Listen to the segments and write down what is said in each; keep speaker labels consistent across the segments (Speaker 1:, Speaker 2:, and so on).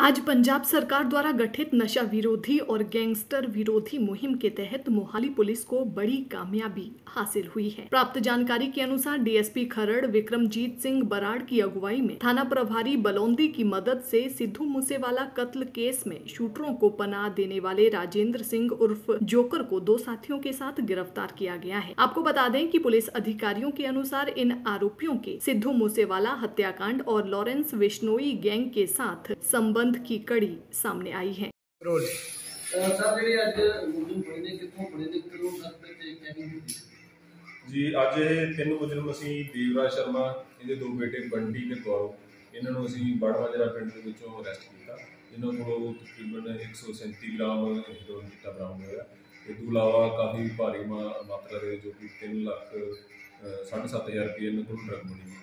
Speaker 1: आज पंजाब सरकार द्वारा गठित नशा विरोधी और गैंगस्टर विरोधी मुहिम के तहत मोहाली पुलिस को बड़ी कामयाबी हासिल हुई है। प्राप्त जानकारी के अनुसार डीएसपी खरड़ विक्रमजीत सिंह बराड़ की अगुवाई में थाना प्रभारी बलौंदी की मदद से सिद्धू मूसेवाला कत्ल केस में शूटरों को पनाह देने वाले राजेंद्र सिंह उर्फ जोकर को 2 साथियों के साथ गिरफ्तार किया गया है। आपको बता दें कि पुलिस अधिकारियों के अनुसार इन आरोपियों के सिद्धू मूसेवाला हत्याकांड और लॉरेंस बिश्नोई गैंग के साथ संबंध की कड़ी सामने आई है।
Speaker 2: जी अज 3 मुजरम असी देवराज शर्मा इहदे 2 बेटे बंटी ते गौरव इन्हों असी बाड़ामाजरा पिंड दे विचों अरैसट किया। इन्हों को तकरीबन 137 ग्राम हेरोइन चिट्टा बरामद होया। इस तो इलावा काफ़ी भारी मात्रा के जो कि 3 लाख 7,500 रुपये इन्हों को ड्रग मिली।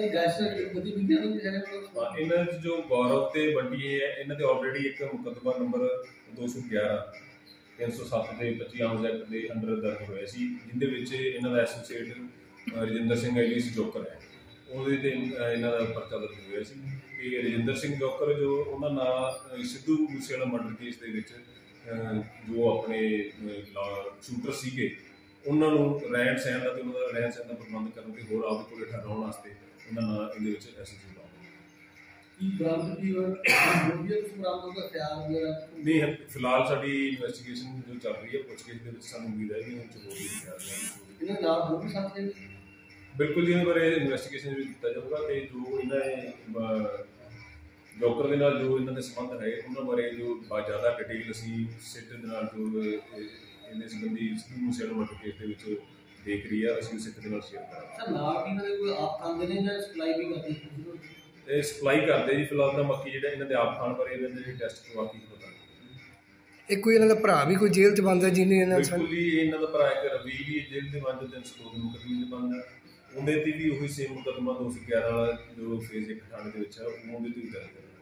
Speaker 2: इन्होंने जो गौरव ते बंटी है इन्हों ते ऑलरेडी एक मुकदमा नंबर 211 307 के 25 आर्म्स एक्ट के अंडर दर्ज होया सी, जिंदे विच इन्हां दा associate Rajinder Singh alias Joker है उहदे ते इन्हां दा परचा दर्ज होया सी। ते रजिंदर सिंह जोकर जो उन्हां नाल सिद्धू मूसेवाला मर्डर केस दे विच जो अपने शूटर सीगे उन्हां नूं रहन सहन दा ते उन्हां दा रहन सहन दा प्रबंध करन ते होर आपदे कोल ठहराउण वास्ते उन्हां नाल इहदे विच एसोसीएट नहीं है। फिलहाल साडी इन्वेस्टिगेशन जो चल रही है पुछगिछ दे विच सानूं उम्मीद है कि बिल्कुल जी बारे इन्वेस्टिगेशन भी दिता जाऊगा ते जो इन्हां जोकर दे नाल जो इन्हां दे संबंध है उन्हां बारे जो ज़्यादा डिटेल असीं सिट दे नाल जो इन्हां संबंधी सिद्धू मूसेवाला मर्डर केस दे विच देख रही है असीं सिट दे नाल शेयर करांगे। सप्लाई करते जी फिलहाल तो बाकी जो इन्होंने आप खान बारे इन्होंने टैसट करवा के पता
Speaker 3: कोई इन्हों भरा भी कोई जेल च बंद है जिन्हें
Speaker 2: बिल्कुल जी इन्हों का भरा एक रवि भी जेल से बंद 302 मुकदमे च बंद है उन्हें भी वही सेम मुकदमा 211 जो फेज 1 थाने के उन्हें भी दर्ज